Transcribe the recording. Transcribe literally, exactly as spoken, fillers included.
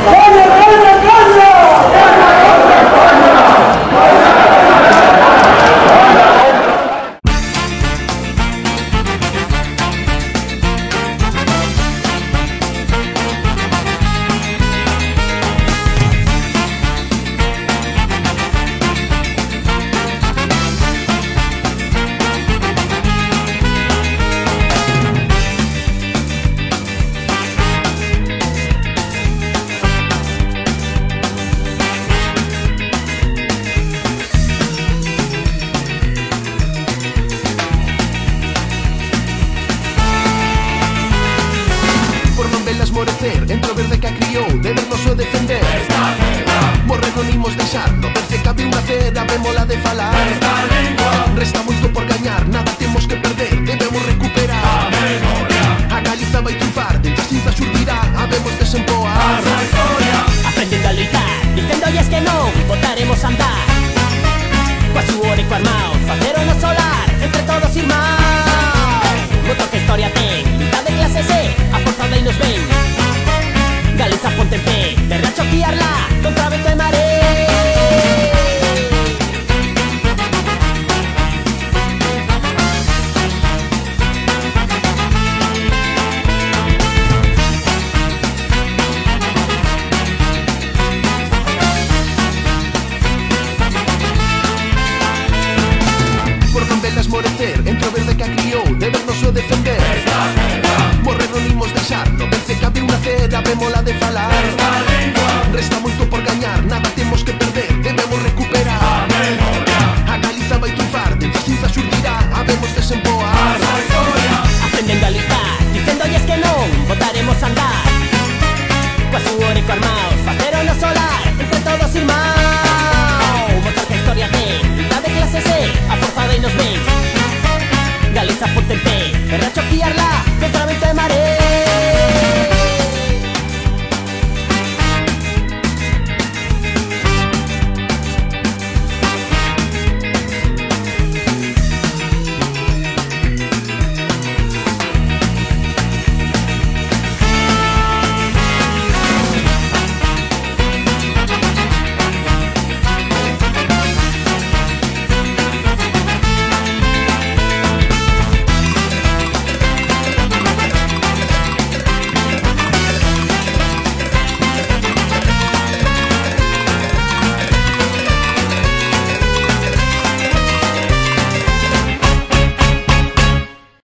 Entro verde que acriou, debernos o defender. Morrer non imos deixar, no verde cabe unha cera, vémola de falar. Resta moito por gañar, nada temos que perder, debemos recuperar. A Galiza vai triunfar, dentro a cinza xurdirá, habemos desempoar. Aprendendo a loitar, dicéndolles que non, botaremos a andar. Coa suor e coa armaos, facer o noso lar, entre todos irmãos. Motor que historia ten, luta de clase C, a forza de nos ven. Galiza ponte en pé, verá choquearla contra vento e maré. Por non velas morecer, entre o verde que acriou, debernos o defender. Morrer non imos deixar, no verde cabe unha cera, vémola de falar. Resta moito por gañar, nada temos que perder, debemos recuperar. A Galiza vai triunfar, dentro a cinza xurdirá, habemos desempoar. Aprendendo a loitar, dicéndolles que non, botaremos a andar. Coa suor e coa armaos, facer o noso lar, entre todos irmãos. Motor que historia ten, luta de clase C, a forza de nos ven. Galiza ponte en pé, verá choquearla